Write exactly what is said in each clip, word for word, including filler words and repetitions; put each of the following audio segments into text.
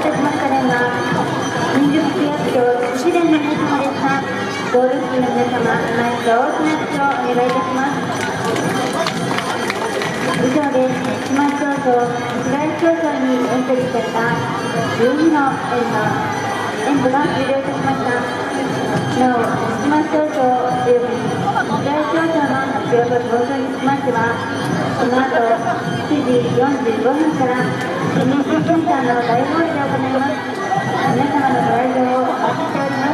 たしました連は、新宿区役所寿司連の皆様でした。ゴール付近の皆様、何か大きな拍手をお願いいたします。以上で、四万町と市街町長にエントリーされたじゅうにの園の演舞が終了いたしました。なお、四万町長および市街町長の発表と登場につきましては、この後しちじよんじゅうごふんから市民センターの大放映で行います。皆様のご来場をお待ちしております。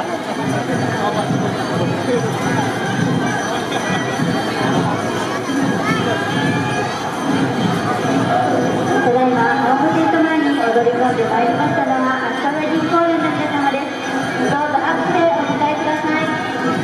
ただいま、ホームゲート前に踊り込んでまいりましたのは、秋田ウェディング公園の皆様です。どうぞ拍手でお迎えください。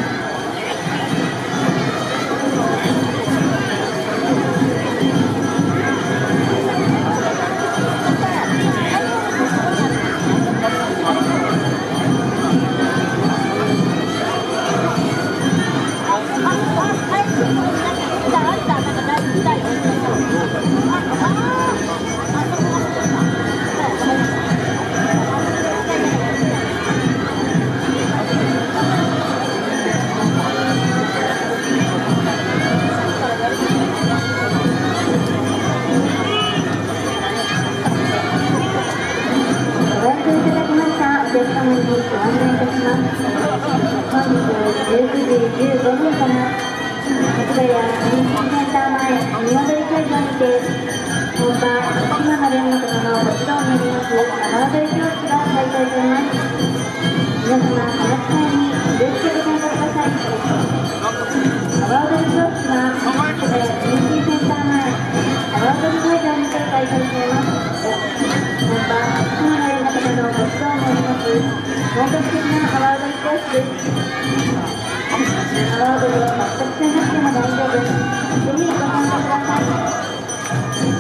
お客様にご案内いたします。本日じゅうくじじゅうごふんから松ヶ谷民生センター前見踊り会場にて本場島の連の方のご指導によります生踊り教室が開催されます。皆様お待ちかねに受付でご参加ください。生踊り教室は松ヶ谷民生センター前生踊り会場にて開催されます。本場島の連の方のご指導によります本格的な阿波踊り教室です。阿波踊りは全くしなくても大丈夫。ぜひご参加ください。